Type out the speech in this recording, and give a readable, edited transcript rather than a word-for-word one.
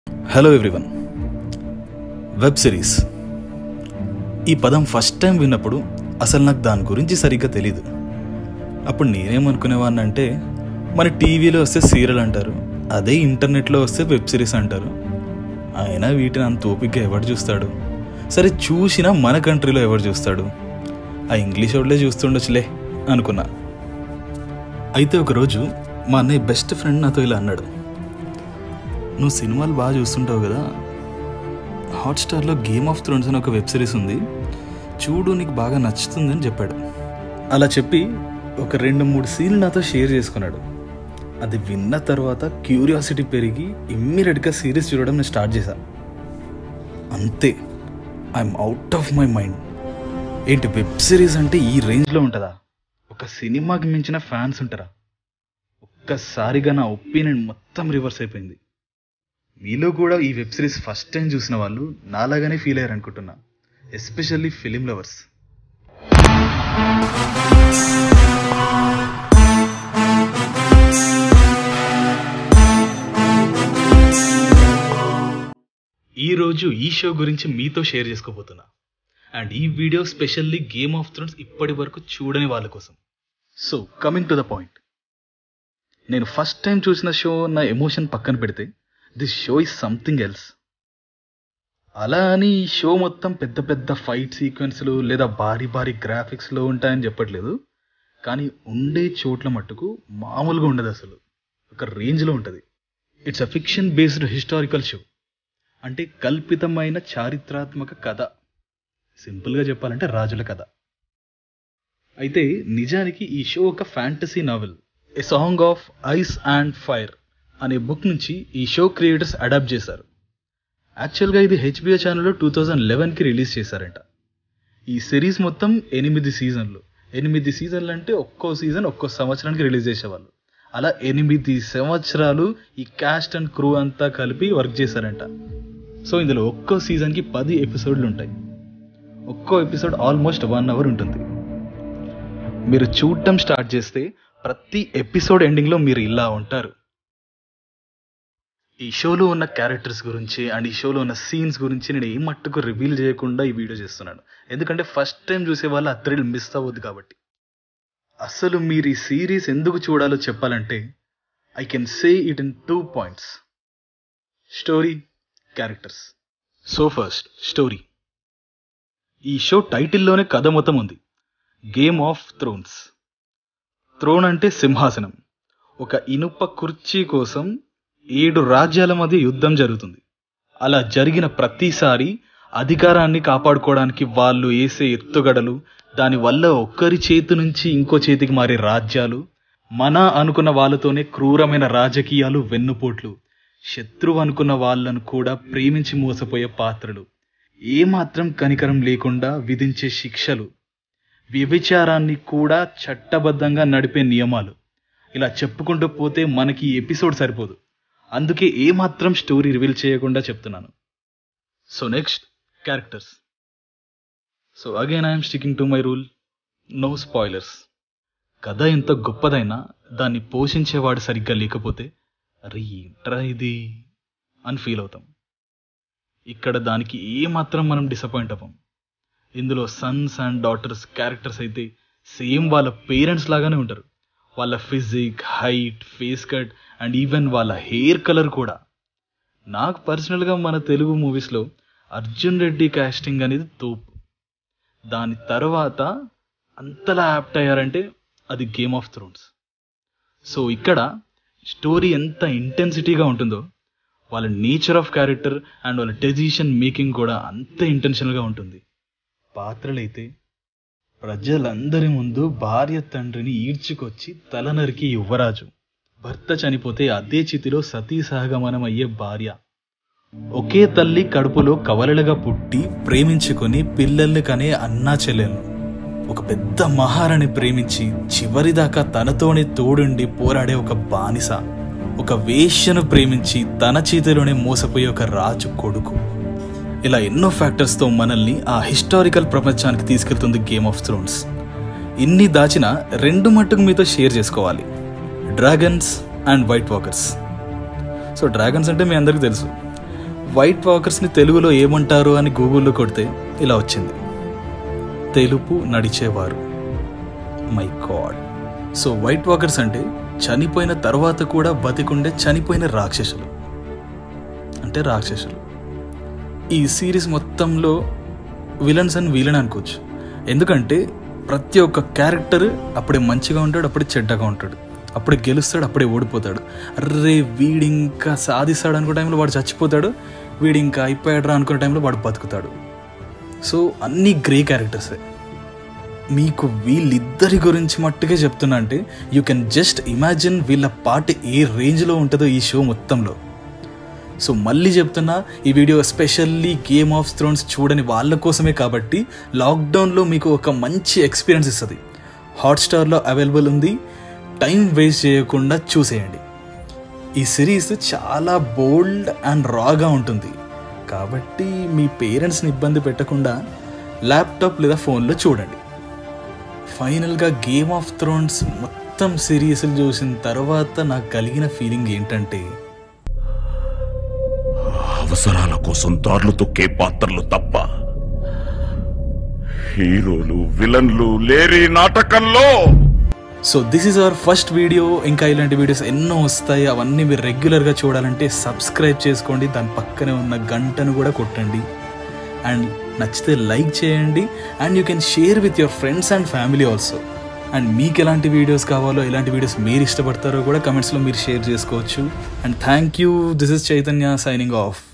Hello everyone. Web series ఈ పదం first time విన్నప్పుడు అసలు నాకు దాని గురించి సరిగ్గా తెలీదు. అప్పుడు నేనేమనుకునేవాడిని అంటే, మన టీవీలో వస్తే సీరియల్ అంటారు, అదే ఇంటర్నెట్లో వస్తే వెబ్ సిరీస్ అంటారు. అయినా వీటిని అంత ఓపికగా ఎవరు చూస్తాడు? సరే చూసినా మన కంట్రీలో ఎవరు చూస్తాడు? ఆ ఇంగ్లీష్ వాళ్ళే చూస్తుండొచ్చులే అనుకున్నా. అయితే ఒకరోజు మా అన్నయ్య బెస్ట్ ఫ్రెండ్ నాతో ఇలా అన్నాడు, నువ్వు సినిమాలు బాగా చూస్తుంటావు కదా, హాట్స్టార్లో గేమ్ ఆఫ్ థ్రోన్స్ అని ఒక వెబ్ సిరీస్ ఉంది, చూడు నీకు బాగా నచ్చుతుంది అని చెప్పాడు. అలా చెప్పి ఒక 2-3 సీన్లు నాతో షేర్ చేసుకున్నాడు. అది విన్న తర్వాత క్యూరియాసిటీ పెరిగి ఇమ్మీడియట్గా సిరీస్ చూడడం నేను స్టార్ట్ చేశాను. అంతే, I'm out of my mind. ఏంటి వెబ్ సిరీస్ అంటే ఈ రేంజ్లో ఉంటుందా? ఒక సినిమాకి మించిన ఫ్యాన్స్ ఉంటారా? ఒక్కసారిగా నా ఒపీనియన్ మొత్తం రివర్స్ అయిపోయింది. మీలో కూడా ఈ వెబ్ సిరీస్ ఫస్ట్ టైం చూసిన వాళ్ళు నాలాగానే ఫీల్ అయ్యారు అనుకుంటున్నా, ఎస్పెషల్లీ ఫిలిం లవర్స్. ఈరోజు ఈ షో గురించి మీతో షేర్ చేసుకోబోతున్నా. అండ్ ఈ video specially Game of Thrones ఇప్పటి వరకు చూడని వాళ్ళ కోసం. So coming to the point, నేను ఫస్ట్ టైం చూసిన షో నా ఎమోషన్ పక్కన పెడితే this show is something else. అలా అని ఈ షో మొత్తం పెద్ద పెద్ద ఫైట్ సీక్వెన్స్లు లేదా భారీ భారీ గ్రాఫిక్స్లో ఉంటాయని చెప్పట్లేదు, కానీ ఉండే చోట్ల మట్టుకు మామూలుగా ఉండదు, అసలు ఒక రేంజ్లో ఉంటుంది. It's a fiction based historical show, అంటే కల్పితమైన చారిత్రాత్మక కథ. సింపుల్గా చెప్పాలంటే రాజుల కథ. అయితే నిజానికి ఈ షో ఒక fantasy novel, A Song of Ice and Fire అనే బుక్ నుంచి ఈ షో క్రియేటర్స్ అడాప్ట్ చేశారు. యాక్చువల్గా ఇది HBO ఛానల్లో 2011కి రిలీజ్ చేశారంట. ఈ సిరీస్ మొత్తం 8 సీజన్లు. 8 సీజన్లు అంటే ఒక్కో సీజన్ ఒక్కో సంవత్సరానికి రిలీజ్ చేసేవాళ్ళు. అలా 8 సంవత్సరాలు ఈ క్యాస్ట్ అండ్ క్రూ అంతా కలిపి వర్క్ చేశారంట. సో ఇందులో ఒక్కో సీజన్కి 10 ఎపిసోడ్లు ఉంటాయి. ఒక్కో ఎపిసోడ్ ఆల్మోస్ట్ 1 అవర్ ఉంటుంది. మీరు చూడటం స్టార్ట్ చేస్తే ప్రతి ఎపిసోడ్ ఎండింగ్లో మీరు ఇలా ఉంటారు. ఈ షోలో ఉన్న క్యారెక్టర్స్ గురించి అండ్ ఈ షోలో ఉన్న సీన్స్ గురించి నేను ఏ మట్టుకు రివీల్ చేయకుండా ఈ వీడియో చేస్తున్నాను, ఎందుకంటే ఫస్ట్ టైం చూసే వాళ్ళు ఆ థ్రిల్ మిస్ అవ్వద్దు కాబట్టి. అసలు మీరు ఈ సిరీస్ ఎందుకు చూడాలో చెప్పాలంటే I can say it in 2 points: story, characters. So first story. ఈ షో టైటిల్లోనే కథ మొత్తం ఉంది, గేమ్ ఆఫ్ థ్రోన్స్. థ్రోన్ అంటే సింహాసనం. ఒక ఇనుప కుర్చీ కోసం 7 రాజ్యాల మధ్య యుద్ధం జరుగుతుంది. అలా జరిగిన ప్రతిసారి అధికారాన్ని కాపాడుకోవడానికి వాళ్ళు వేసే ఎత్తుగడలు, దానివల్ల ఒక్కరి చేతి నుంచి ఇంకో చేతికి మారే రాజ్యాలు, మన అనుకున్న వాళ్ళతోనే క్రూరమైన రాజకీయాలు, వెన్నుపోట్లు, శత్రువు అనుకున్న వాళ్ళను కూడా ప్రేమించి మోసపోయే పాత్రలు, ఏమాత్రం కనికరం లేకుండా విధించే శిక్షలు, వ్యభిచారాన్ని కూడా చట్టబద్ధంగా నడిపే నియమాలు. ఇలా చెప్పుకుంటూ పోతే మనకి ఈ ఎపిసోడ్ సరిపోదు. అందుకే ఏమాత్రం స్టోరీ రివీల్ చేయకుండా చెప్తున్నాను. So next, characters. So again I'm sticking to my rule, no spoilers. కథ ఎంత గొప్పదైనా దాన్ని పోషించేవాడు సరిగ్గా లేకపోతే అరే ఏంట్రా ఇది అని ఫీల్ అవుతాం. ఇక్కడ దానికి ఏమాత్రం మనం డిసప్పాయింట్ అవ్వం. ఇందులో సన్స్ అండ్ డాటర్స్ క్యారెక్టర్స్ అయితే సేమ్ వాళ్ళ పేరెంట్స్ లాగానే ఉంటారు. వాళ్ళ physique, height, face cut and even వాళ్ళ హెయిర్ కలర్ కూడా. నాకు పర్సనల్గా మన తెలుగు మూవీస్లో అర్జున్ రెడ్డి కాస్టింగ్ అనేది తోపు. దాని తర్వాత అంతలా యాప్ట్ అయ్యారంటే అది గేమ్ ఆఫ్ థ్రోన్స్. సో ఇక్కడ స్టోరీ ఎంత ఇంటెన్సిటీగా ఉంటుందో, వాళ్ళ నేచర్ ఆఫ్ క్యారెక్టర్ అండ్ వాళ్ళ డెసిషన్ మేకింగ్ కూడా అంతే ఇంటెన్షనల్గా ఉంటుంది. పాత్రలైతే ప్రజలందరి ముందు భార్య తండ్రిని ఈడ్చుకొచ్చి తల నరికి యువరాజు, భర్త చనిపోతే అదే చితిలో సతీ సహగమనం అయ్యే భార్య, ఒకే తల్లి కడుపులో కవలలుగా పుట్టి ప్రేమించుకొని పిల్లల్ని కనే అన్నా చెల్లెలు, ఒక పెద్ద మహారాణి ప్రేమించి చివరిదాకా తనతోనే తోడుండి పోరాడే ఒక బానిస, ఒక వేశ్యను ప్రేమించి తన చేతిలోనే మోసపోయే ఒక రాజు కొడుకు. ఇలా ఎన్నో ఫ్యాక్టర్స్తో మనల్ని ఆ హిస్టారికల్ ప్రపంచానికి తీసుకెళ్తుంది గేమ్ ఆఫ్ థ్రోన్స్. ఇన్ని దాచిన 2 మట్టుకు మీతో షేర్ చేసుకోవాలి, dragons and white walkers. So dragons అంటే మీ అందరికీ తెలుసు, వైట్ వాకర్స్ని తెలుగులో ఏమంటారు అని గూగుల్లో కొడితే ఇలా వచ్చింది, తెలుపు నడిచేవారు. My god. So white walkers అంటే చనిపోయిన తర్వాత కూడా బతికుండే చనిపోయిన రాక్షసులు. ఈ సిరీస్ మొత్తంలో విలన్స్ అని వీలన్ అనుకోవచ్చు. ఎందుకంటే ప్రతి ఒక్క క్యారెక్టర్ అప్పుడే మంచిగా ఉంటాడు, అప్పుడే చెడ్డగా ఉంటాడు, అప్పుడే గెలుస్తాడు, అప్పుడే ఓడిపోతాడు. అర్రే వీడి ఇంకా సాధిస్తాడు అనుకునే టైంలో వాడు చచ్చిపోతాడు, వీడి ఇంకా అయిపోయాడు అనుకునే టైంలో వాడు బతుకుతాడు. సో అన్నీ గ్రే క్యారెక్టర్సే. మీకు వీళ్ళిద్దరి గురించి మట్టుకే చెప్తున్నా అంటే యూ కెన్ జస్ట్ ఇమాజిన్ వీళ్ళ పాట ఏ రేంజ్లో ఉంటుందో ఈ షో మొత్తంలో. సో మళ్ళీ చెప్తున్నా, ఈ video especially Game of Thrones చూడని వాళ్ళ కోసమే కాబట్టి లాక్డౌన్లో మీకు ఒక మంచి ఎక్స్పీరియన్స్ ఇస్తుంది. హాట్స్టార్లో అవైలబుల్ ఉంది, టైం వేస్ట్ చేయకుండా చూసేయండి. ఈ సిరీస్ చాలా బోల్డ్ అండ్ రాగా ఉంటుంది కాబట్టి మీ పేరెంట్స్ని ఇబ్బంది పెట్టకుండా ల్యాప్టాప్ లేదా ఫోన్లో చూడండి. ఫైనల్గా గేమ్ ఆఫ్ థ్రోన్స్ మొత్తం సిరీస్లు చూసిన తర్వాత నాకు కలిగిన ఫీలింగ్ ఏంటంటే, అవసరాల కోసం దారులు తొక్కే పాత్రలు తప్ప హీరోలు విలన్లు లేరి నాటకంలో. So this is our first video. ఇంకా ఇలాంటి వీడియోస్ ఎన్నో వస్తాయి, అవన్నీ మీరు రెగ్యులర్గా చూడాలంటే సబ్స్క్రైబ్ చేసుకోండి, దాని పక్కనే ఉన్న గంటను కూడా కొట్టండి, అండ్ నచ్చితే లైక్ చేయండి, and you can share with your friends and family also. And మీకు ఎలాంటి వీడియోస్ కావాలో, ఎలాంటి వీడియోస్ మీరు ఇష్టపడతారో కూడా కమెంట్స్లో మీరు షేర్ చేసుకోవచ్చు. And thank you. This is Chaitanya signing of.